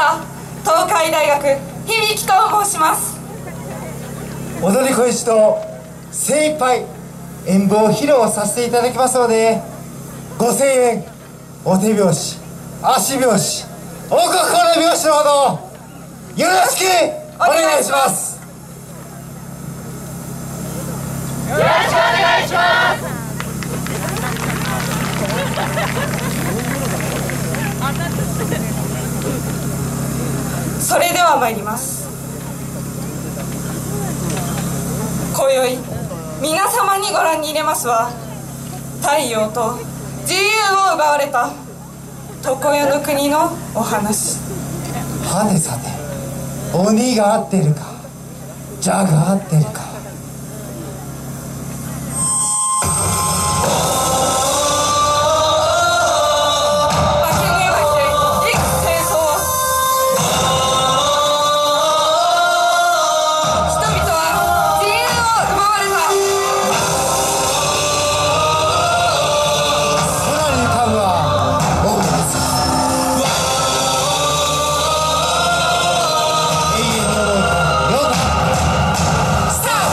した東海大学響と申します。 踊り子一と精一杯演舞を披露させていただきますので、ご声援、お手拍子、足拍子、お心拍子のほどよろしくお願いします。 よろしくお願いします。 それでは参ります。今宵皆様にご覧に入れますは、太陽と自由を奪われた常世の国のお話。 はてさて、鬼が合ってるか蛇が合ってるか。 スタート。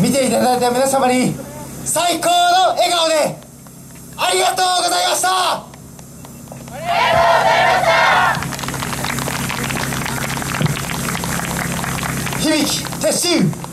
見ていただいた皆様に最高の笑顔でありがとうございました。 ありがとうございました。 響き撤収。